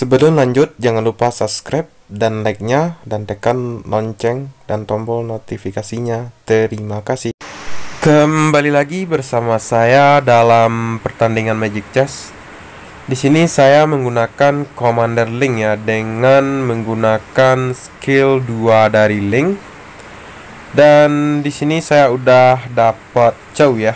Sebelum lanjut, jangan lupa subscribe dan like-nya dan tekan lonceng dan tombol notifikasinya. Terima kasih. Kembali lagi bersama saya dalam pertandingan Magic Chess. Di sini saya menggunakan Commander Link ya, dengan menggunakan skill 2 dari Link. Dan di sini saya udah dapat Chow ya,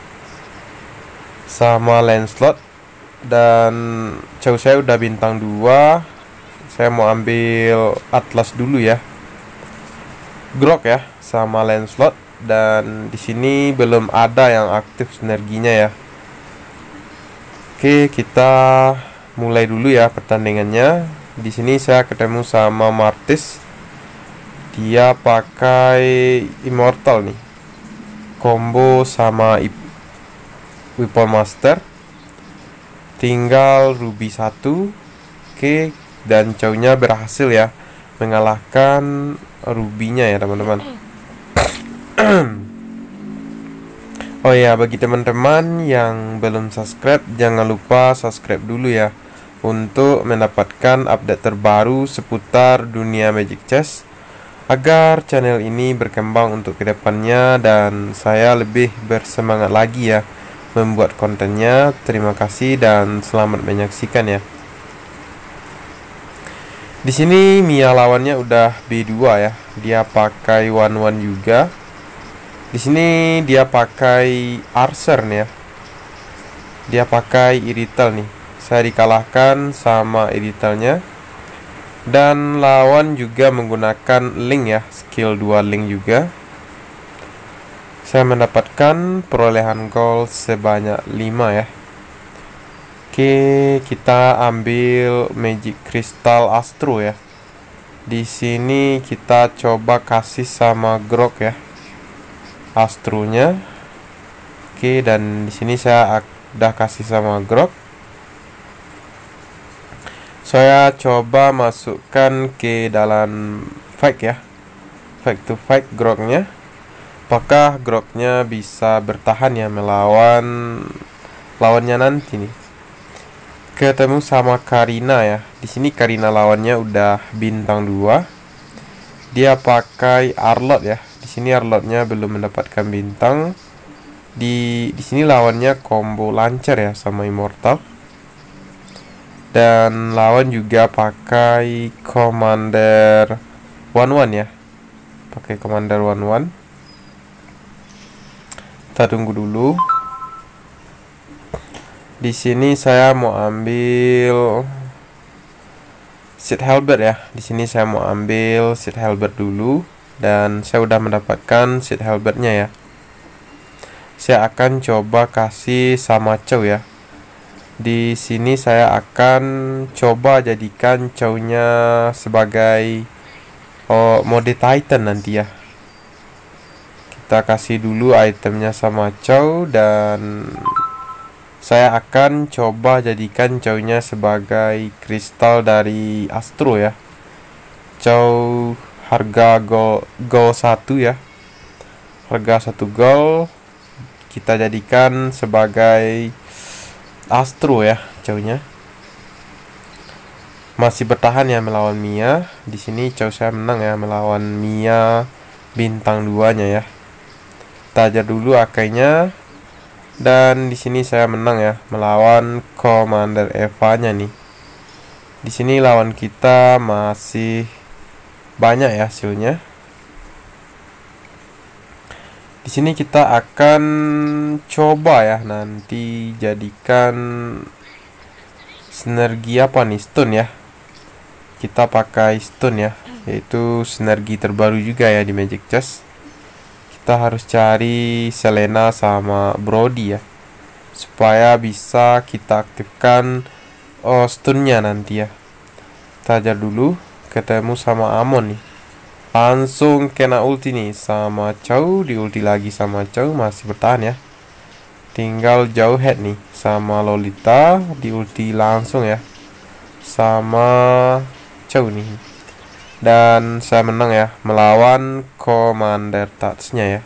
sama Lancelot. Dan Chow saya udah bintang 2. Saya mau ambil Atlas dulu ya, Grok ya, sama Lancelot. Dan di sini belum ada yang aktif sinerginya ya. Oke, kita mulai dulu ya pertandingannya. Di sini saya ketemu sama Martis. Dia pakai Immortal nih, combo sama Weapon Master. Tinggal Ruby 1. Oke, dan Chow-nya berhasil ya mengalahkan Ruby-nya ya teman-teman. Oh ya, bagi teman-teman yang belum subscribe, jangan lupa subscribe dulu ya, untuk mendapatkan update terbaru seputar dunia Magic Chess, agar channel ini berkembang untuk kedepannya dan saya lebih bersemangat lagi ya membuat kontennya. Terima kasih dan selamat menyaksikan ya. Di sini Mia lawannya udah B2 ya. Dia pakai 1-1 juga. Di sini dia pakai Archer nih ya. Dia pakai Irital nih. Saya dikalahkan sama Iritalnya. Dan lawan juga menggunakan Link ya, skill 2 Link juga. Saya mendapatkan perolehan gol sebanyak 5 ya. Oke, kita ambil Magic Crystal Astro ya. Di sini kita coba kasih sama Grok ya, Astronya. Oke, dan di sini saya udah kasih sama Grok. Saya coba masukkan ke dalam fight ya, fight to fight Groknya. Apakah Groknya bisa bertahan ya melawan lawannya nanti nih. Ketemu sama Karina ya. Di sini Karina lawannya udah bintang 2. Dia pakai Arlot ya. Di sini Arlotnya belum mendapatkan bintang. Di sini lawannya combo lancar ya sama Immortal. Dan lawan juga pakai Commander 1-1 ya. Pakai Commander 1-1. Kita tunggu dulu. Di sini saya mau ambil Sid Halberd ya. Di sini saya mau ambil Sid Halberd dulu dan saya udah mendapatkan Sid Halberdnya ya. Saya akan coba kasih sama Chow ya. Di sini saya akan coba jadikan Chow-nya sebagai mode Titan nanti ya. Kita kasih dulu itemnya sama Chow dan saya akan coba jadikan Chow-nya sebagai kristal dari Astro ya. Chow harga gold 1 ya. Harga 1 gold kita jadikan sebagai Astro ya Chow-nya. Masih bertahan ya melawan Mia. Di sini Chow saya menang ya melawan Mia bintang 2-nya ya. Kita ajar dulu akainya. Dan di sini saya menang ya melawan Commander Eva-nya nih. Di sini lawan kita masih banyak ya hasilnya. Di sini kita akan coba ya nanti jadikan sinergi apa nih, stun ya. Kita pakai stun ya, yaitu sinergi terbaru juga ya di Magic Chess. Kita harus cari Selena sama Brody ya, supaya bisa kita aktifkan stunnya nanti ya. Kita ajar dulu. Ketemu sama Amon nih, langsung kena ulti nih sama Chow. Di ulti lagi sama Chow, masih bertahan ya. Tinggal jauh head nih sama Lolita. Di ulti langsung ya sama Chow nih. Dan saya menang ya melawan Commander Touch-nya ya.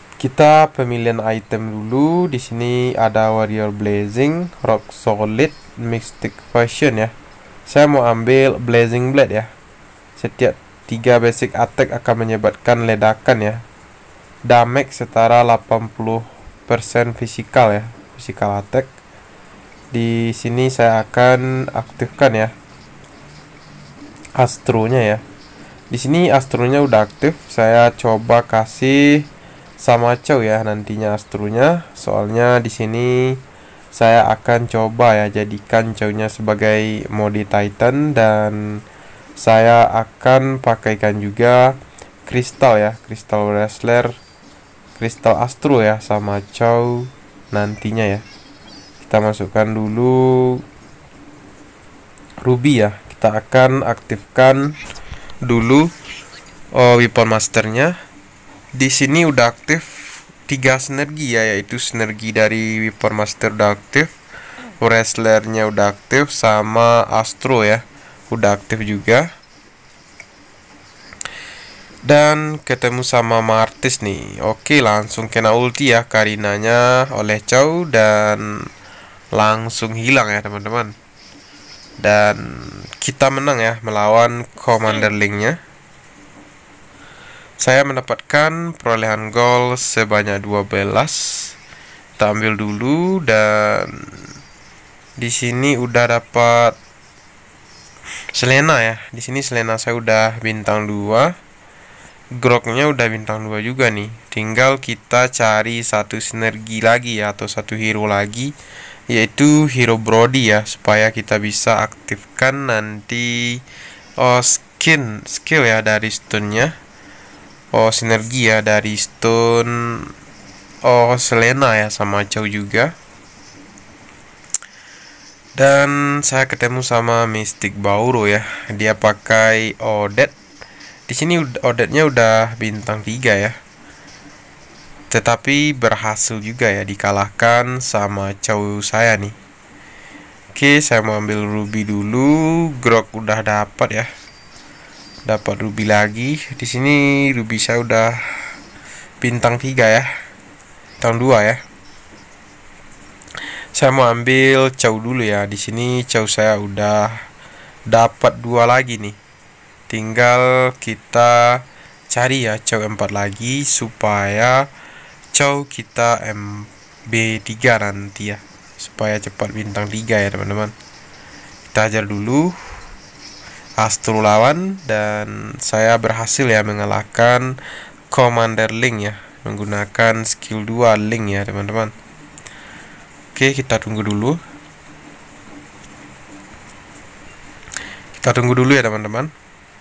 Kita pemilihan item dulu. Di sini ada Warrior Blazing, Rock Solid, Mystic Fashion ya. Saya mau ambil Blazing Blade ya. Setiap 3 basic attack akan menyebabkan ledakan ya. Damage setara 80% fisikal ya. Physical attack. Di sini saya akan aktifkan ya Astronya ya. Di sini Astronya udah aktif. Saya coba kasih sama Chow ya nantinya Astronya. Soalnya di sini saya akan coba ya jadikan Chow-nya sebagai mode Titan, dan saya akan pakaikan juga kristal ya, kristal wrestler, kristal Astro ya sama Chow nantinya ya. Kita masukkan dulu Ruby ya. Kita akan aktifkan dulu weapon masternya. Di sini udah aktif 3 sinergi ya, yaitu sinergi dari weapon master udah aktif, wrestlernya udah aktif, sama Astro ya udah aktif juga. Dan ketemu sama Martis nih. Oke, langsung kena ulti ya Karinanya oleh Chow dan langsung hilang ya teman-teman. Dan kita menang ya melawan Commander Link-nya. Saya mendapatkan perolehan gol sebanyak 12. Kita ambil dulu, dan di sini udah dapat Selena ya. Di sini Selena saya udah bintang 2. Groknya udah bintang 2 juga nih. Tinggal kita cari satu sinergi lagi ya, atau satu hero lagi, yaitu hero Brody ya, supaya kita bisa aktifkan nanti skill ya dari stone-nya. Sinergi ya dari stone Selena ya sama Chow juga. Dan saya ketemu sama Mystic Bauro ya. Dia pakai Odette. Di sini Odette-nya udah bintang 3 ya. Tetapi berhasil juga ya dikalahkan sama Chow saya nih. Oke, saya mau ambil Ruby dulu. Grok udah dapat ya. Dapat Ruby lagi. Di sini Ruby saya udah bintang 3 ya. Bintang 2 ya. Saya mau ambil Chow dulu ya. Di sini Chow saya udah dapat 2 lagi nih. Tinggal kita cari ya Chow 4 lagi supaya Chow kita MB3 nanti ya. Supaya cepat bintang 3 ya teman-teman. Kita ajar dulu Astro lawan, dan saya berhasil ya mengalahkan Commander Link ya, menggunakan skill 2 Link ya teman-teman. Oke, kita tunggu dulu. Kita tunggu dulu ya teman-teman.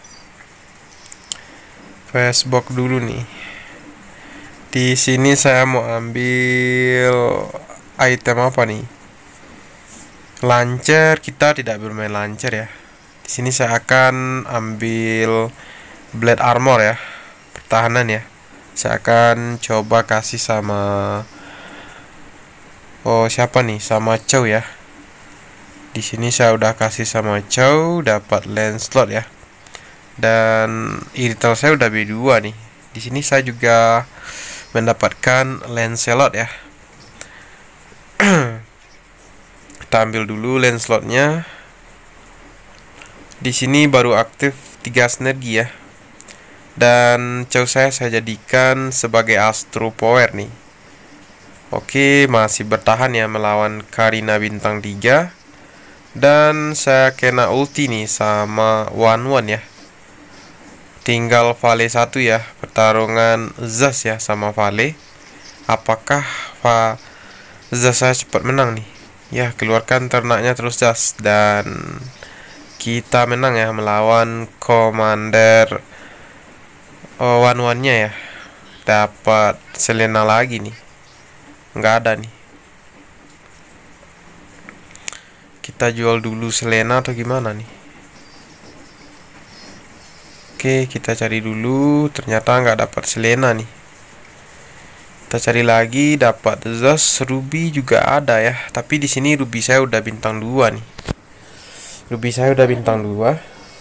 Facebook dulu nih. Di sini saya mau ambil item apa nih? Launcher. Kita tidak bermain launcher ya. Di sini saya akan ambil Blade Armor ya, pertahanan ya. Saya akan coba kasih sama siapa nih? Sama Chow ya. Di sini saya udah kasih sama Chow, dapat Lancelot ya. Dan Irithel saya udah B2 nih. Di sini saya juga mendapatkan Lancelot ya. Kita ambil dulu Lancelotnya. Di sini baru aktif 3 sinergi ya. Dan Chow saya jadikan sebagai Astro Power nih. Oke, masih bertahan ya melawan Karina bintang 3. Dan saya kena ulti nih sama One ya. Tinggal Vale 1 ya. Pertarungan Zas ya sama Vale. Apakah Zas saya cepat menang nih? Ya, keluarkan ternaknya terus Zas. Dan kita menang ya melawan Commander One-nya ya. Dapat Selena lagi nih. Nggak ada nih. Kita jual dulu Selena atau gimana nih? Oke, kita cari dulu. Ternyata nggak dapat Selena nih. Kita cari lagi, dapat Zos. Ruby juga ada ya. Tapi di sini Ruby saya udah bintang 2 nih. Ruby saya udah bintang 2.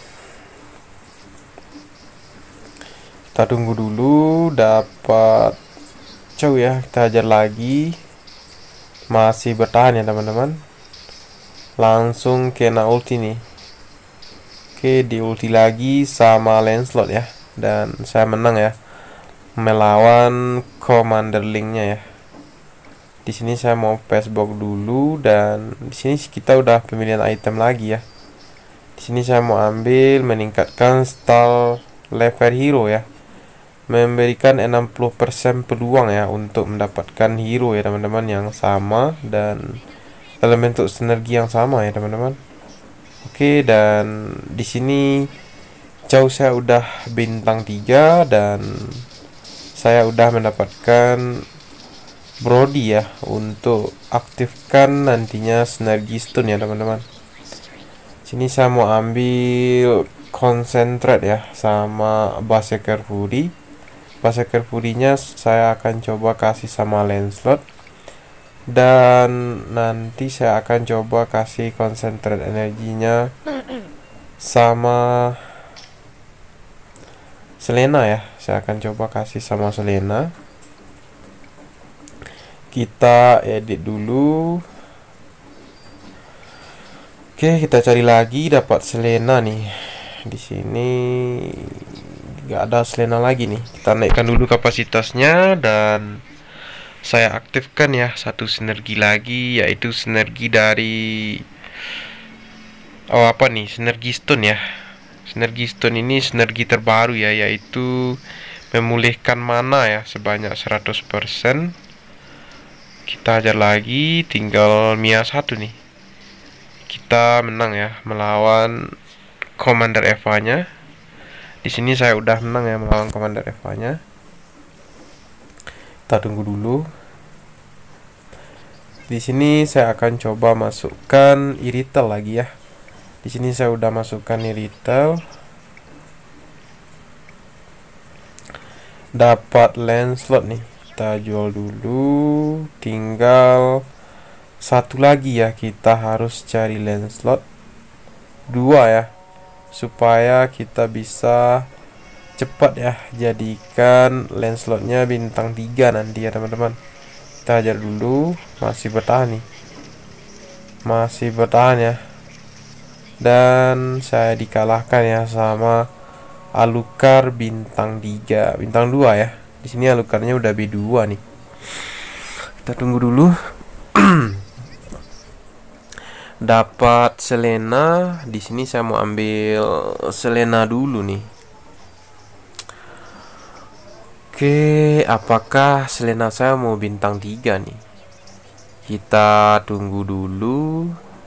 Kita tunggu dulu. Dapat Chow ya. Kita ajar lagi. Masih bertahan ya teman-teman. langsung kena ulti nih. Oke, di ulti lagi sama Lancelot ya, dan saya menang ya melawan Commander Link-nya ya. Di sini saya mau passbox dulu, dan di sini kita udah pemilihan item lagi ya. Di sini saya mau ambil meningkatkan stall level hero ya, memberikan 60% peluang ya untuk mendapatkan hero ya teman-teman yang sama dan dalam bentuk sinergi yang sama ya teman-teman. Oke, dan di sini jauh saya udah bintang 3 dan saya udah mendapatkan Brody ya untuk aktifkan nantinya sinergi stun ya teman-teman. Sini saya mau ambil concentrate ya sama Berserker Fury. Berserker Fury-nya saya akan coba kasih sama Lancelot, dan nanti saya akan coba kasih concentrate energinya sama Selena ya. Saya akan coba kasih sama Selena. Kita edit dulu. Oke, kita cari lagi, dapat Selena nih. Di sini nggak ada Selena lagi nih. Kita naikkan dulu kapasitasnya dan saya aktifkan ya satu sinergi lagi, yaitu sinergi dari sinergi stun ya. Sinergi stun ini sinergi terbaru ya, yaitu memulihkan mana ya sebanyak 100%. Kita ajar lagi, tinggal Mia 1 nih. Kita menang ya melawan Commander Eva-nya. Di sini saya udah menang ya melawan Commander Eva-nya. Kita tunggu dulu. Di sini saya akan coba masukkan Irital lagi ya. Di sini saya udah masukkan Irital. Dapat Lancelot nih. Kita jual dulu. Tinggal satu lagi ya. Kita harus cari Lancelot 2 ya, supaya kita bisa cepat ya jadikan Lancelotnya bintang 3 nanti ya teman-teman. Kita ajar dulu. Masih bertahan nih, masih bertahan ya, dan saya dikalahkan ya sama Alucard bintang 3, bintang 2 ya. Di sini Alucardnya udah B2 nih. Kita tunggu dulu. Dapat Selena. Di sini saya mau ambil Selena dulu nih. Oke, apakah Selena saya mau bintang 3 nih? Kita tunggu dulu.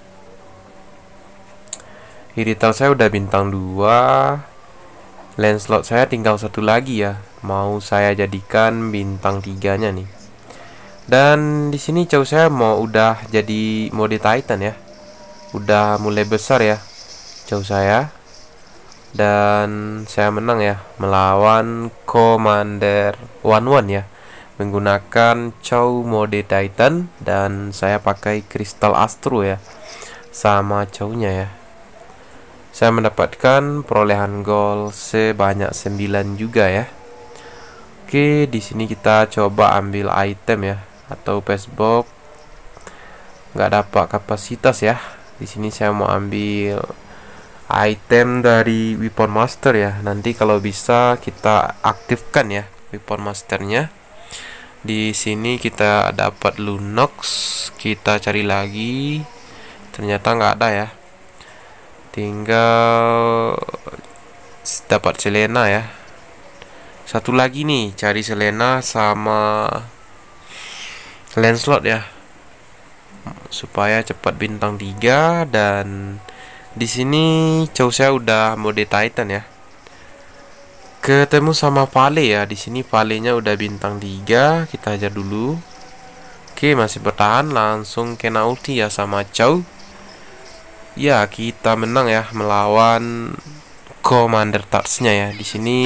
Irital saya udah bintang 2. Lancelot saya tinggal satu lagi ya. Mau saya jadikan bintang 3-nya nih. Dan di sini jauh saya mau udah jadi mode Titan ya. Udah mulai besar ya jauh saya, dan saya menang ya melawan Commander 11 ya menggunakan Chow mode Titan, dan saya pakai Crystal Astro ya sama Chow-nya ya. Saya mendapatkan perolehan gol sebanyak 9 juga ya. Oke, di sini kita coba ambil item ya atau passbox. Nggak dapat kapasitas ya. Di sini saya mau ambil item dari Weapon Master ya. Nanti kalau bisa kita aktifkan ya Weapon Masternya. Di sini kita dapat Lunox. Kita cari lagi. Ternyata nggak ada ya. Tinggal dapat Selena ya. Satu lagi nih, cari Selena sama Lancelot ya, supaya cepat bintang 3. Dan di sini Chow saya udah mode Titan ya. Ketemu sama Vale ya. Di sini Vale-nya udah bintang 3. Kita ajar dulu. Oke, masih bertahan, langsung kena ulti ya sama Chow. Ya, kita menang ya melawan Commander Touch-nya ya. Di sini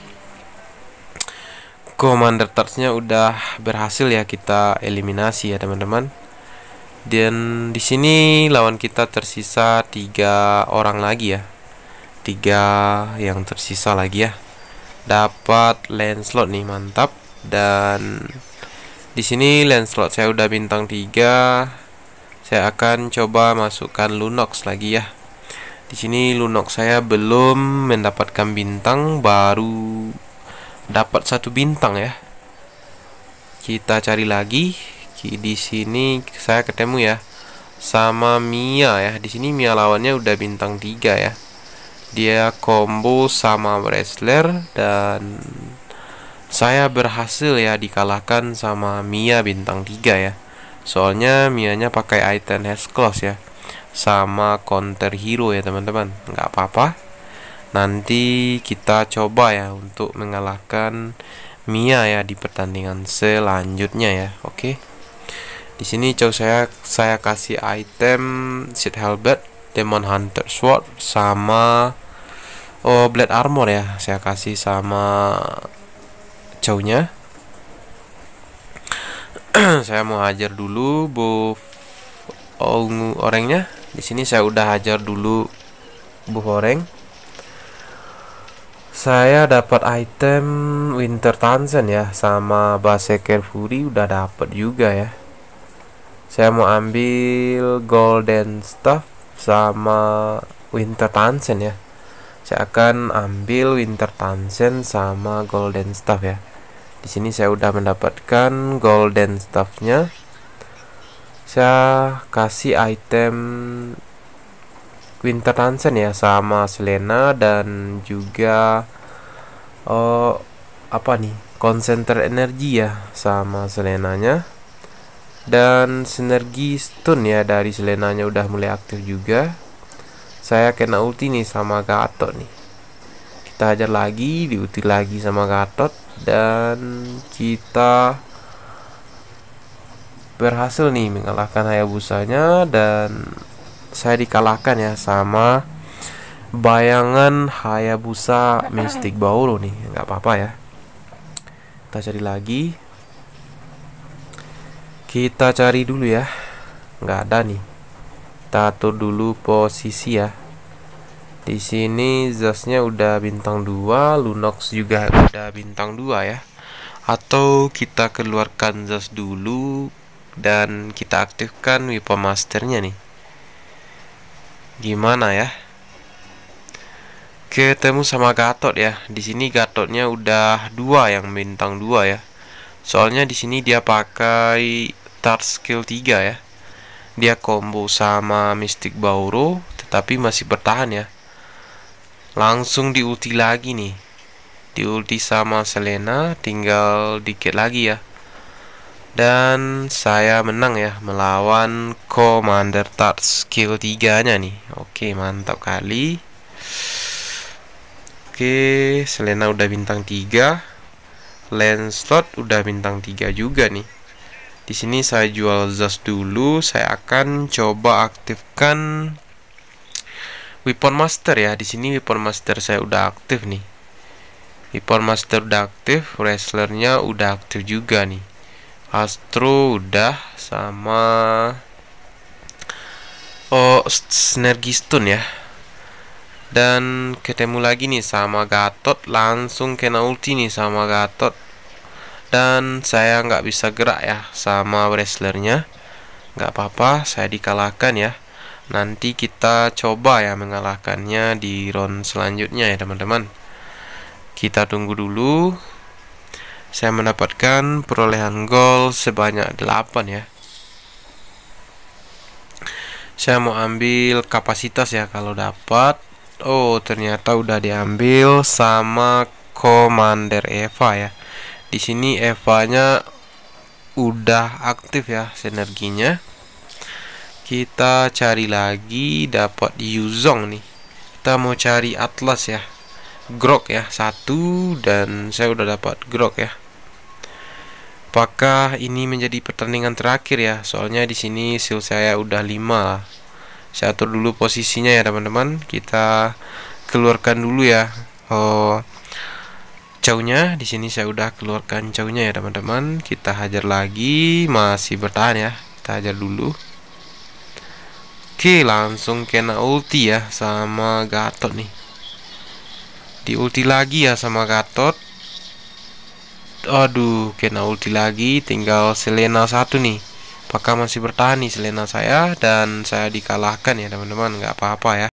Commander Touch-nya udah berhasil ya kita eliminasi ya teman-teman. Dan di sini lawan kita tersisa 3 orang lagi ya. 3 yang tersisa lagi ya. Dapat Lancelot nih, mantap. Dan di sini Lancelot saya udah bintang 3. Saya akan coba masukkan Lunox lagi ya. Di sini Lunox saya belum mendapatkan bintang, baru dapat 1 bintang ya. Kita cari lagi. Di sini saya ketemu ya sama Mia ya. Di sini Mia lawannya udah bintang 3 ya. Dia combo sama wrestler dan saya berhasil ya dikalahkan sama Mia bintang 3 ya. Soalnya Mianya pakai item Has Claws ya, sama counter hero ya teman-teman. Nggak apa-apa. Nanti kita coba ya untuk mengalahkan Mia ya di pertandingan selanjutnya ya. Oke. Di sini coba saya kasih item Sith Halberd, Demon Hunter Sword sama Blade Armor ya. Saya kasih sama cownya. Saya mau hajar dulu buff orangnya. Di sini saya udah hajar dulu buff orang. Saya dapat item Winter Tanzen ya, sama Berserker Fury udah dapat juga ya. Saya mau ambil Golden Staff sama Winter Tanzen ya. Saya akan ambil Winter Tanzen sama Golden Staff ya. Di sini saya udah mendapatkan Golden Staff-nya. Saya kasih item Winter Tanzen ya sama Selena dan juga Concentrate energi ya sama Selenanya. Dan sinergi stun ya dari Selenanya udah mulai aktif juga. Saya kena ulti nih sama Gatot nih. Kita hajar lagi, diulti lagi sama Gatot, dan kita berhasil nih mengalahkan Hayabusanya, dan saya dikalahkan ya sama bayangan Hayabusa Mystic Bauro nih. Nggak apa-apa ya. Kita cari lagi. Kita cari dulu ya. Nggak ada nih. Kita atur dulu posisi ya. Di sini Zasnya udah bintang 2, Lunox juga udah bintang 2 ya. Atau kita keluarkan Zas dulu dan kita aktifkan Weapon Masternya nih. Gimana ya? Ketemu sama Gatot ya. Di sini Gatotnya udah 2 yang bintang 2 ya. Soalnya di sini dia pakai Third Skill 3 ya. Dia combo sama Mystic Bauro tetapi masih bertahan ya. Langsung diulti lagi nih. Diulti sama Selena, tinggal dikit lagi ya. Dan saya menang ya melawan Commander Third Skill 3-nya nih. Oke, mantap kali. Oke, Selena udah bintang 3. Lancelot udah bintang 3 juga nih. Di sini saya jual Zas dulu. Saya akan coba aktifkan Weapon Master ya. Di sini Weapon Master saya udah aktif nih. Weapon Master udah aktif, wrestlernya udah aktif juga nih. Astro udah, sama sinergi stun ya. Dan ketemu lagi nih sama Gatot, langsung kena ulti nih sama Gatot. Dan saya nggak bisa gerak ya sama wrestlernya. Nggak apa-apa, saya dikalahkan ya. Nanti kita coba ya mengalahkannya di round selanjutnya ya teman-teman. Kita tunggu dulu. Saya mendapatkan perolehan gol sebanyak 8 ya. Saya mau ambil kapasitas ya kalau dapat. Oh, ternyata udah diambil sama Commander Eva ya. Di sini Eva-nya udah aktif ya sinerginya. Kita cari lagi, dapat Yuzong nih. Kita mau cari Atlas ya. Grok ya, 1, dan saya udah dapat Grok ya. Apakah ini menjadi pertandingan terakhir ya? Soalnya di sini skill saya udah 5 lah. Saya atur dulu posisinya ya teman-teman. Kita keluarkan dulu ya. Cownya di sini saya udah keluarkan cownya ya teman-teman. Kita hajar lagi, masih bertahan ya. Kita hajar dulu. Oke, langsung kena ulti ya sama Gatot nih. Di ulti lagi ya sama Gatot. Aduh, kena ulti lagi. Tinggal Selena 1 nih. apakah masih bertahan nih Selena saya, dan saya dikalahkan ya teman-teman, nggak apa-apa ya.